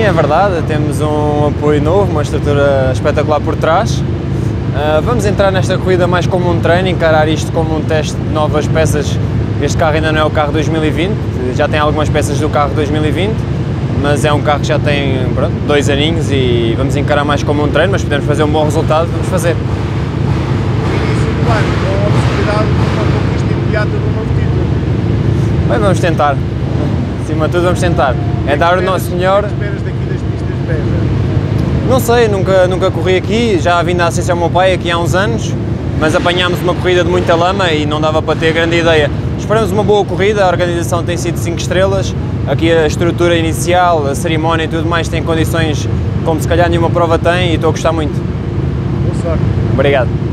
é verdade, temos um apoio novo, uma estrutura espetacular por trás. Vamos entrar nesta corrida mais como um treino, encarar isto como um teste de novas peças. Este carro ainda não é o carro 2020, já tem algumas peças do carro 2020, mas é um carro que já tem 2 aninhos e vamos encarar mais como um treino, mas podemos fazer um bom resultado, vamos fazer. Início do ano, com a possibilidade de uma conquista imediata de um novo título. Bem, vamos tentar, acima de tudo vamos tentar, é dar o nosso melhor. O que esperas daqui das pistas de Beja? Não sei, nunca corri aqui, já vim da assistência ao meu pai aqui há uns anos, mas apanhámos uma corrida de muita lama e não dava para ter grande ideia. Esperamos uma boa corrida, a organização tem sido 5 estrelas, aqui a estrutura inicial, a cerimónia e tudo mais tem condições como se calhar nenhuma prova tem e estou a gostar muito. Boa sorte. Obrigado.